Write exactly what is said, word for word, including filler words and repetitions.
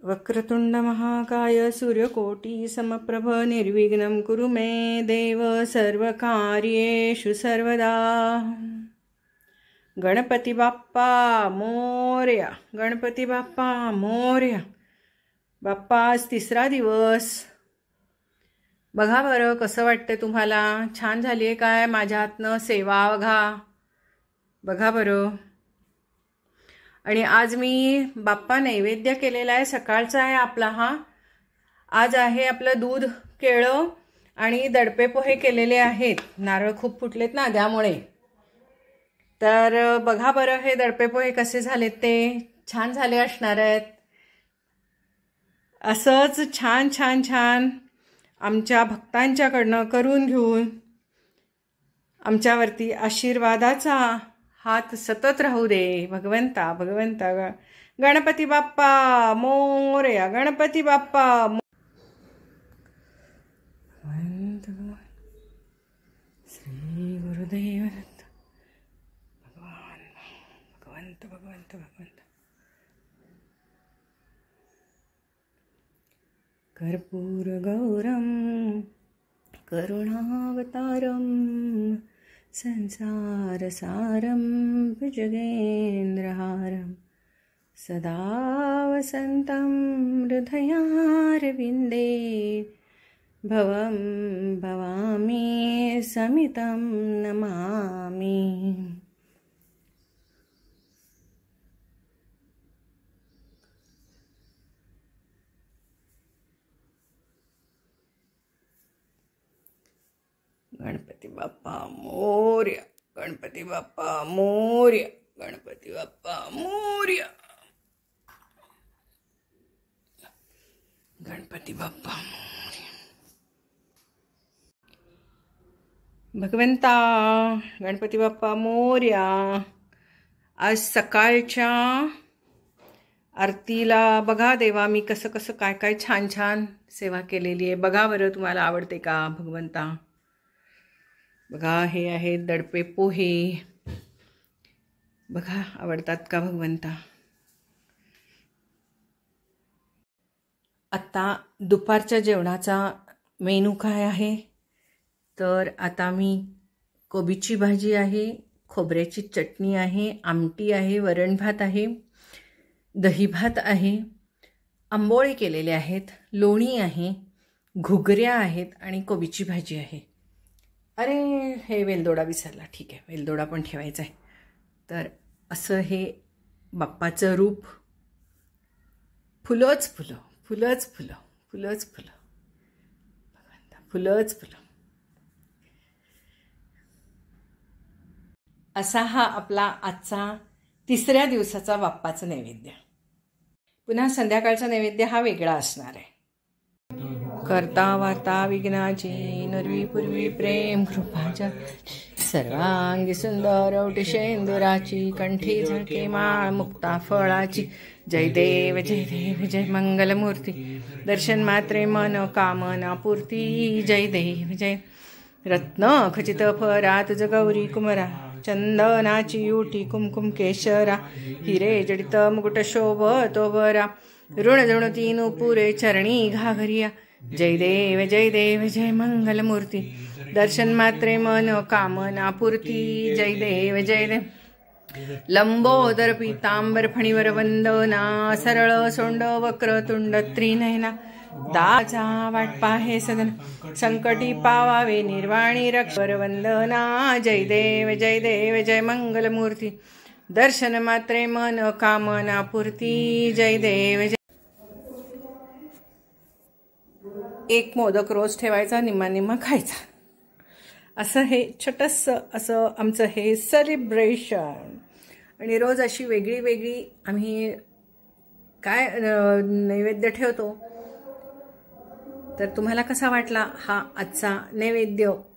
वक्रतुंड महाकाय सूर्यकोटी समप्रभ निर्विघ्नं कुरु मे देव सर्वकार्येषु सर्वदा। गणपती बाप्पा मोरया, गणपती बाप्पा मोरया। बाप्पा आज तिसरा दिवस, बघा बरं कसं वाटतं तुम्हाला? छान झाली आहे काय माझ्या हातनं सेवा? बघा बघा बरं। आणि आज मी बाप्पा नैवेद्य केलेला आहे, सकाळचा आहे आपला हा। आज आहे आपलं दूध, केळं आणि दडपे पोहे केलेले आहेत। नारळ खूप फुटलेत ना त्यामुळे। तर बघा बरं हे दडपे पोहे कसे झालेत, ते छान झाले असणार आहेत। असंच छान छान छान आमच्या भक्तांच्याकडनं करून घेऊन आमच्यावरती आशीर्वादाचा हात सतत राहू दे भगवंता। भगवंता गणपती बाप्पा मोरया, गणपती बाप्पा श्री गुरुदेव दत्त भगवान भगवंत भगवंत भगवंत। कर्पूर गौरम करुणावतारम संसारसारं भुजगेन्द्रहारं सदा वसन्तं हृदयारविन्दे भवं भवामि समितं नमामि। गणपती बाप्पा मोरया, गणपती बाप्पा मोरया, गणपती बाप्पा मोरया, गणपती बाप्पा मोरया। भगवंता गणपती बाप्पा मोरया। आज सकाळच्या आरतीला बघा देवा मी कसं कसं काय काय छान छान सेवा केलेली आहे। बघा बरं तुम्हाला आवडते का भगवंता? बघा हे आहेत दडपे पोहे, बघा आवडतात का भगवंता? आता दुपारच्या जेवणाचा मेनू काय आहे? तर आता मी कोबीची भाजी आहे, खोबऱ्याची चटणी आहे, आमटी आहे, वरण भात आहे, दही भात आहे, आंबोळे केलेले आहेत, लोणी आहे, घुगऱ्या आहेत आणि कोबीची भाजी आहे। अरे हे वेलदोडा विसरला, ठीक आहे वेलदोडा पण ठेवायचा आहे। तर असं हे बाप्पाचं रूप, फुलंच फुलं, फुलंच फुलं, फुलंच फुलं, फुलंच फुलं। असा हा आपला आजचा तिसऱ्या दिवसाचा बाप्पाचा नैवेद्य। पुन्हा संध्याकाळचा नैवेद्य हा वेगळा असणार आहे। करता वार्ता विघ्नाची नरवी पूर्वी प्रेम कृपाच्या सर्वांगी सुंदर औटिशेंदुराची कंठी झळके माळ मुक्ता फळाची। जय देव जय देव जय मंगलमूर्ती दर्शन मात्रे मन कामना पूर्ती। जय देव जय रत्न खचित फरा तुझ गौरी कुमरा चंदनाची उटी कुमकुम केशरा हिरे जडित मुकुट शोभतो बरा ऋण जणू तीन पुरे चरणी घाघरिया। जय देव जय देव जय मंगलमूर्ती दर्शन मात्रे मन कामना पूर्ती। जय देव जय देव लंबोदर पीतांबर फणीवर वंदना सरळ सोंड वक्रतुंड त्रिनयना दाचा वाट पाहे सदन संकटी पावावे निर्वाणी रक्षर वंदना। जय देव जय देव जय मंगलमूर्ती दर्शन मात्रे मन कामना पूर्ती। जय देव जय। एक मोदक रोज ठेवायचा, निम्मा निम्मा खायचा, असं हे छोटंसं असं आमचं हे सेलिब्रेशन। आणि रोज अशी वेगळी वेगळी आम्ही काय नैवेद्य ठेवतो। तर तुम्हाला कसा वाटला हा आजचा नैवेद्य?